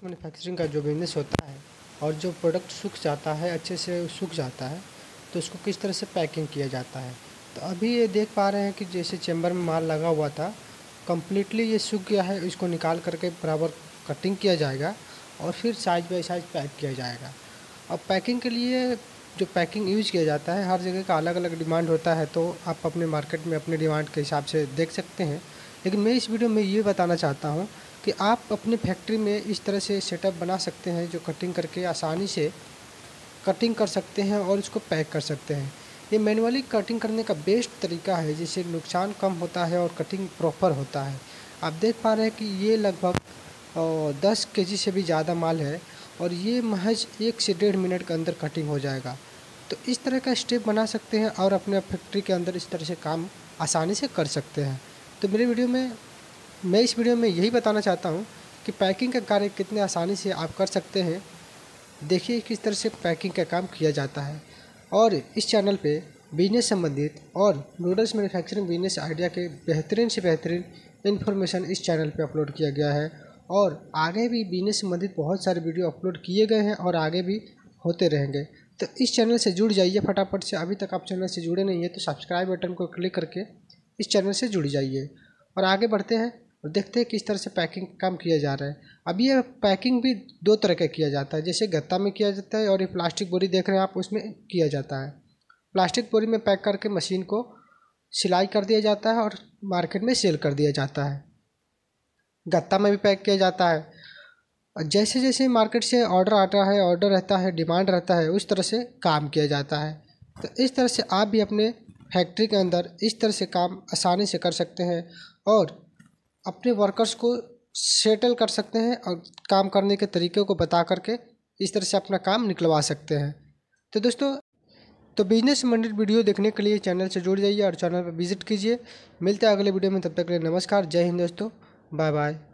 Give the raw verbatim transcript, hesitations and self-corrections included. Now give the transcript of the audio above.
Manufacturing का जो business होता है और जो प्रोडक्ट सूख जाता है, अच्छे से सूख जाता है, तो उसको किस तरह से पैकिंग किया जाता है। तो अभी ये देख पा रहे हैं कि जैसे चेंबर में माल लगा हुआ था, कम्प्लीटली ये सूख गया है। इसको निकाल करके बराबर कटिंग किया जाएगा और फिर साइज़ बाई साइज़ पैक किया जाएगा। अब पैकिंग के लिए जो पैकिंग यूज़ किया जाता है, हर जगह का अलग अलग डिमांड होता है, तो आप अपने मार्केट में अपने डिमांड के हिसाब से देख सकते हैं। लेकिन मैं इस वीडियो में ये बताना चाहता हूँ कि आप अपनी फैक्ट्री में इस तरह से सेटअप बना सकते हैं जो कटिंग करके आसानी से कटिंग कर सकते हैं और इसको पैक कर सकते हैं। ये मैनुअली कटिंग करने का बेस्ट तरीका है, जिससे नुकसान कम होता है और कटिंग प्रॉपर होता है। आप देख पा रहे हैं कि ये लगभग दस केजी से भी ज़्यादा माल है और ये महज एक से डेढ़ मिनट के अंदर कटिंग हो जाएगा। तो इस तरह का स्टेप बना सकते हैं और अपने फैक्ट्री के अंदर इस तरह से काम आसानी से कर सकते हैं। तो मेरे वीडियो में मैं इस वीडियो में यही बताना चाहता हूँ कि पैकिंग का कार्य कितने आसानी से आप कर सकते हैं। देखिए किस तरह से पैकिंग का काम किया जाता है। और इस चैनल पे बिजनेस संबंधित और नूडल्स मैन्युफैक्चरिंग बिजनेस आइडिया के बेहतरीन से बेहतरीन इन्फॉर्मेशन इस चैनल पे अपलोड किया गया है और आगे भी बिजनेस संबंधित बहुत सारे वीडियो अपलोड किए गए हैं और आगे भी होते रहेंगे। तो इस चैनल से जुड़ जाइए फटाफट से। अभी तक आप चैनल से जुड़े नहीं है तो सब्सक्राइब बटन को क्लिक करके इस चैनल से जुड़ जाइए और आगे बढ़ते हैं और देखते हैं किस तरह से पैकिंग काम किया जा रहा है। अब ये पैकिंग भी दो तरह का किया जाता है, जैसे गत्ता में किया जाता है और ये प्लास्टिक बोरी देख रहे हैं आप, उसमें किया जाता है। प्लास्टिक बोरी में पैक करके मशीन को सिलाई कर दिया जाता है और मार्केट में सेल कर दिया जाता है। गत्ता में भी पैक किया जाता है और जैसे जैसे मार्केट से ऑर्डर आता है, ऑर्डर रहता है, डिमांड रहता है, उस तरह से काम किया जाता है। तो इस तरह से आप भी अपने फैक्ट्री के अंदर इस तरह से काम आसानी से कर सकते हैं और अपने वर्कर्स को सेटल कर सकते हैं और काम करने के तरीक़े को बता करके इस तरह से अपना काम निकलवा सकते हैं। तो दोस्तों, तो बिजनेस संबंधित वीडियो देखने के लिए चैनल से जुड़ जाइए और चैनल पर विजिट कीजिए। मिलते हैं अगले वीडियो में, तब तक के लिए नमस्कार, जय हिंद दोस्तों, बाय बाय।